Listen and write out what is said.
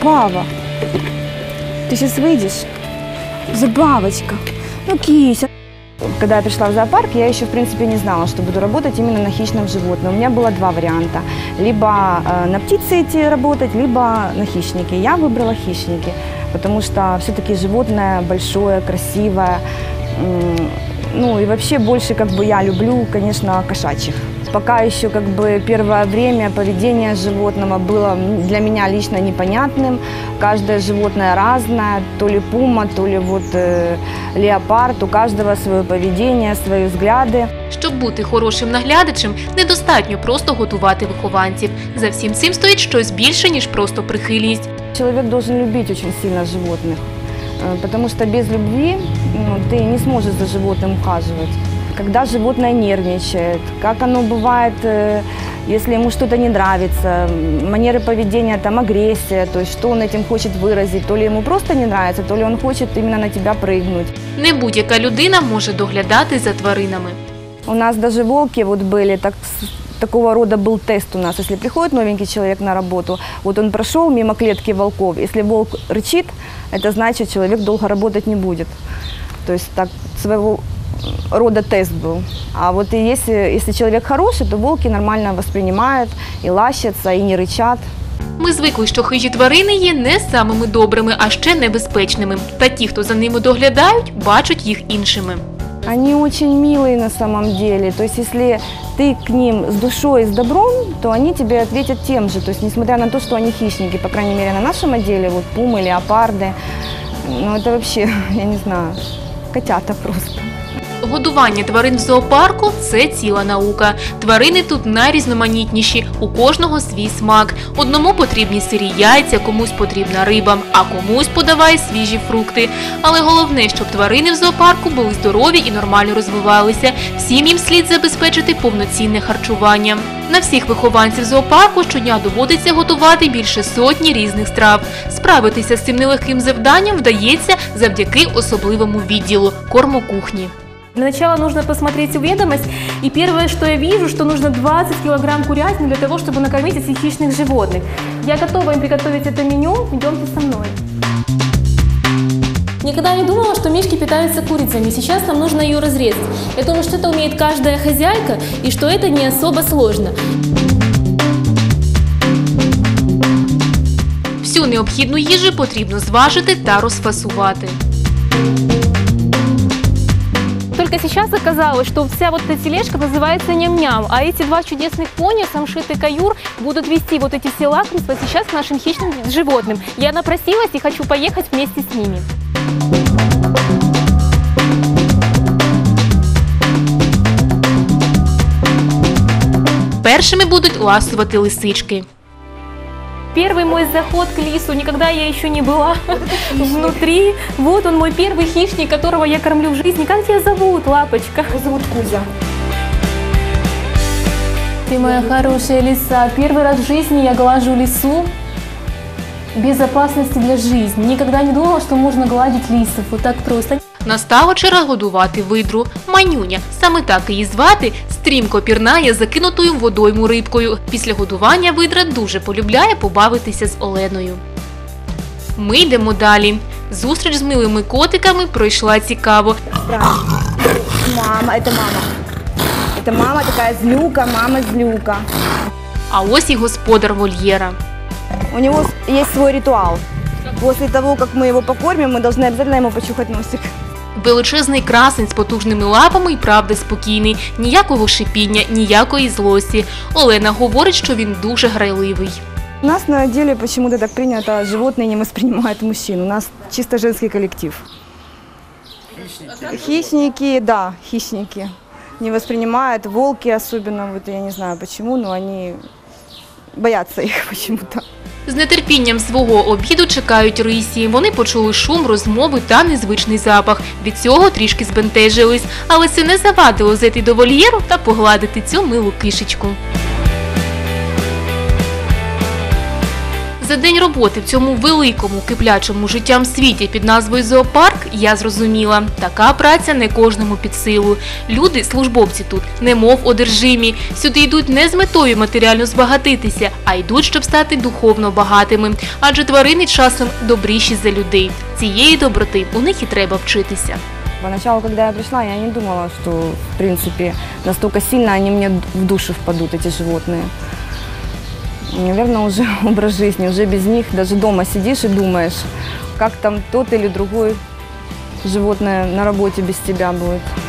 Пава, ты сейчас выйдешь? Забавочка. Ну, кися. Когда я пришла в зоопарк, я еще, в принципе, не знала, что буду работать именно на хищном животном. У меня было два варианта. Либо на птице идти работать, либо на хищнике. Я выбрала хищники, потому что все-таки животное большое, красивое. Ну и вообще больше я люблю, конечно, кошачьих. Пока еще первое время поведение животного было для меня лично непонятным. Каждое животное разное, то ли пума, то ли леопард. У каждого свое поведение, свої взгляди. Щоб бути хорошим наглядачем, недостатньо просто готувати вихованців. За всім цим стоїть щось більше, ніж просто прихильність. Человек должен любить очень сильно животных, потому что без любви ты не сможешь за животным ухаживать. Когда животное нервничает, как оно бывает, если ему что-то не нравится, манеры поведения, агрессия, то есть что он этим хочет выразить, то ли ему просто не нравится, то ли он хочет именно на тебя прыгнуть. Не будь-яка людина може доглядати за тваринами. У нас даже волки были, такого рода был тест у нас. Если приходит новенький человек на работу, он прошел мимо клетки волков, если волк рычит, это значит, человек долго работать не будет. То есть своего рода тест был. А если человек хороший, то волки нормально воспринимают и лащатся, и не рычат. Ми звикли, що хижі тварини є не самими добрими, а ще небезпечними. Та ті, хто за ними доглядають, бачать їх іншими. Они очень милые на самом деле. То есть если ты к ним с душой, с добром, то они тебе ответят тем же. То есть несмотря на то, что они хищники, по крайней мере на нашем отделе, пумы, леопарды, это вообще, я не знаю, котята просто. Годування тварин в зоопарку – це ціла наука. Тварини тут найрізноманітніші, у кожного свій смак. Одному потрібні сирі яйця, комусь потрібна риба, а комусь подавай свіжі фрукти. Але головне, щоб тварини в зоопарку були здорові і нормально розвивалися. Всім їм слід забезпечити повноцінне харчування. На всіх вихованців зоопарку щодня доводиться готувати більше сотні різних страв. Справитися з цим нелегким завданням вдається завдяки особливому відділу – кормокухні. Для начала нужно посмотреть ведомость, и первое, что я вижу, что нужно 20 килограмм курятины для того, чтобы накормить этих хищных животных. Я готова им приготовить это меню, идемте со мной. Никогда не думала, что мишки питаются курицами, сейчас нам нужно ее разрезать. Я думаю, что это умеет каждая хозяйка, и что это не особо сложно. Всю необхідну їжу потрібно зважити та розфасувати. Только сейчас оказалось, что вся эта тележка называется ням-ням, а эти два чудесных пони, Самшит и Каюр, будут вести эти все лакомства сейчас к нашим хищным животным. Я напросилась и хочу поехать вместе с ними. Першими будуть ласувати лисички. Первый мой заход к лису, никогда я еще не была внутри. Вот он, мой первый хищник, которого я кормлю в жизни. Как тебя зовут, лапочка? Его зовут Кузя. Ты моя хорошая лиса. Первый раз в жизни я глажу лису. Безопасности для жизни. Никогда не думала, что можно гладить лисов. Вот так просто. Настала черга годувати видру. Манюня, саме так її звати, стрімко пірнає закинутою в водойму рибкою. Після годування видра дуже полюбляє побавитися з Оленою. Ми йдемо далі. Зустріч з милими котиками пройшла цікаво. Мама, это мама. Это мама такая злюка, мама злюка. А ось і господар вольєра. У него есть свой ритуал. После того, как мы его покормим, мы должны обязательно ему почухать носик. Величезний красень з потужними лапами і правда спокійний. Ніякого шипіння, ніякої злості. Олена говорить, що він дуже грайливий. У нас на отделе почему-то так принято, животные не воспринимают мужчин. У нас чисто женский коллектив. Хищники, да, хищники. Не воспринимают, волки особенно, я не знаю почему, но они боятся их почему-то. З нетерпінням свого обіду чекають рисі. Вони почули шум, розмови та незвичний запах. Від цього трішки збентежились. Але це не завадило зайти до вольєру та погладити цю милу кишечку. За день роботи в цьому великому киплячому життям світі під назвою зоопарк я зрозуміла, така праця не кожному під силу. Люди, службовці тут, немов одержимі. Сюди йдуть не з метою матеріально збагатитися, а йдуть, щоб стати духовно багатими. Адже тварини часом добріші за людей. Цієї доброти у них і треба вчитися. Поначалу, когда я пришла, я не думала, что, в принципе, настолько сильно они мне в душу впадут, эти животные. Наверное, уже образ жизни, уже без них даже дома сидишь и думаешь, как там тот или другой животное на работе без тебя будет.